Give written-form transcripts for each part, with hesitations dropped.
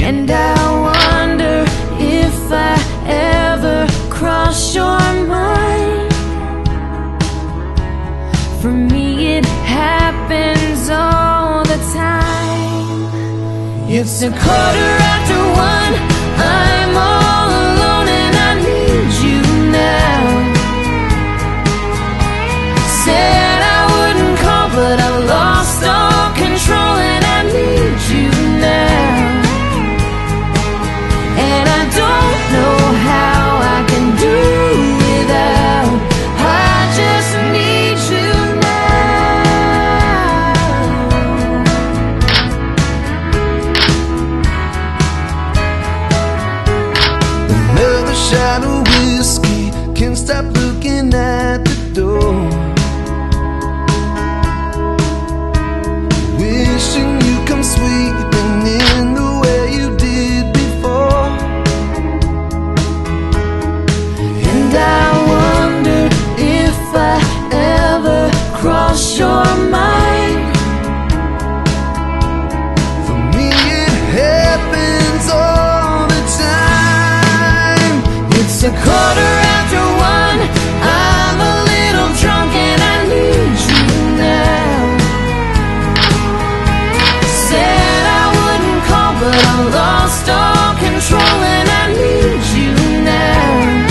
And I wonder if I ever cross your mind. For me it happens all the time. It's 1:15, I'm all alone and I need you now. Said I wouldn't call, but I lost all control and I need you now. And I don't know how I can do without. I just need you now. Another shot of whiskey, can't stop looking at the door. Wishing you come sweeping in the way you did before. And I wonder if I ever cross your mind. For me it happens all the time. It's 1:15, I'm a little drunk and I need you now. Said I wouldn't call, but I lost all control and I need you now.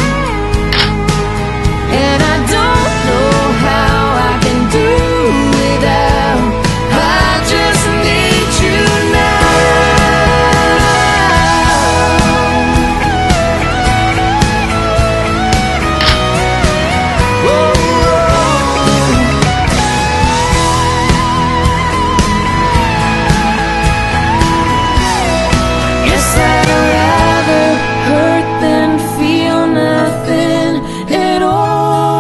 And I don't know how I can do without. I just need you now. Whoa, Guess I'd rather hurt than feel nothing at all.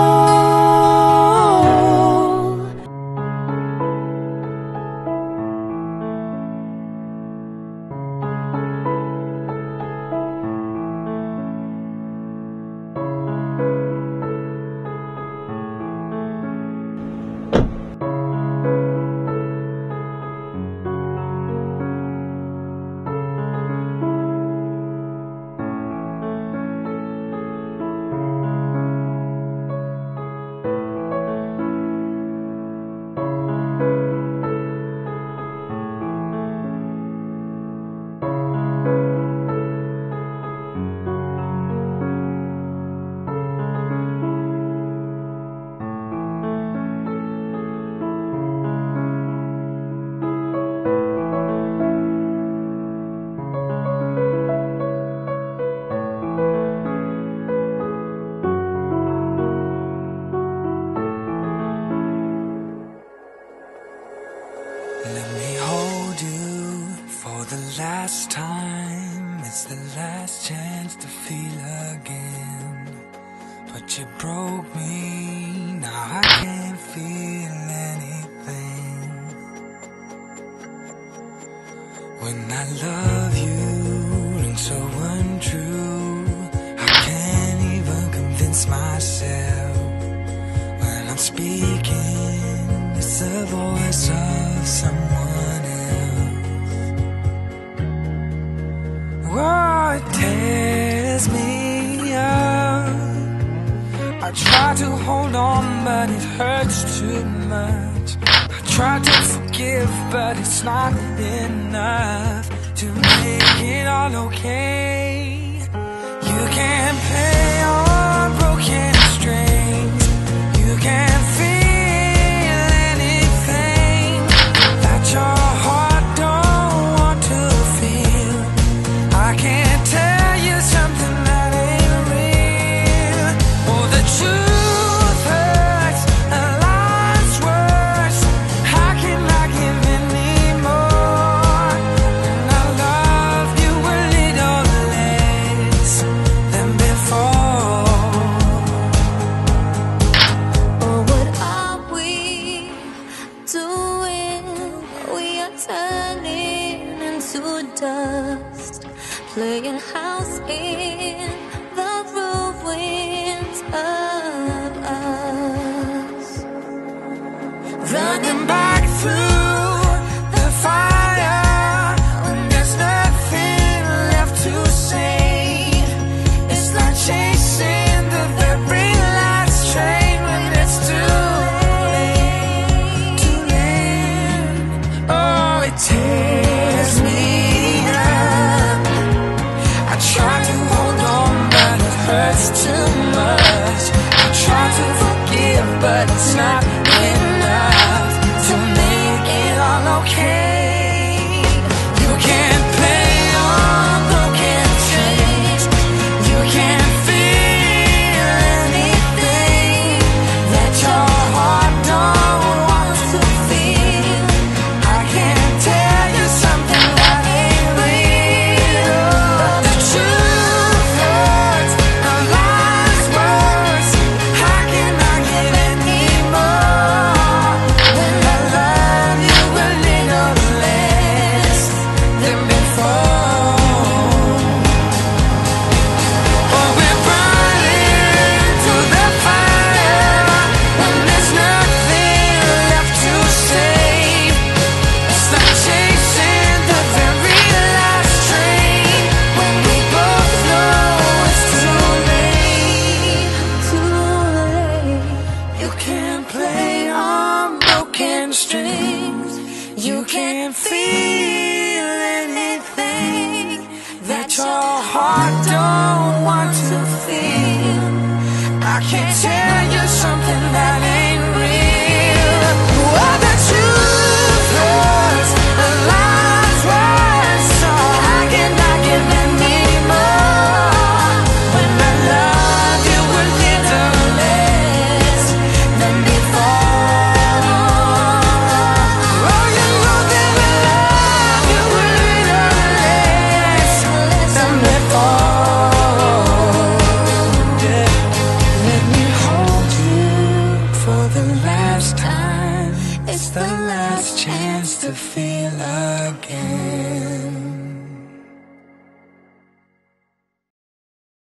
Let me hold you for the last time. It's the last chance to feel again. But you broke me, now I can't feel anything. When I love you and so untrue, I can't even convince myself. When I'm speaking, it's the voice of someone else. Oh, it tears me up. I try to hold on, but it hurts too much. I try to forgive, but it's not enough to make it all okay. You can't play on broken strings. You can't feel anything that your heart don't want to feel. I can't tell you something that ain't real. Oh, the truth hurts and life's worse. How can I give anymore? And I love you a little less than before. Oh, what are we doing? We are turning into dust, playing house in the ruins of us. Running back through the fire when there's nothing can't tell you something that ain't real. Well, the truth hurts, the lies were so knocking anymore. When I loved you a little less than before. Oh, you know that I love you a little less than before. Yeah. Let me hold you for the last time. It's the last chance to feel again.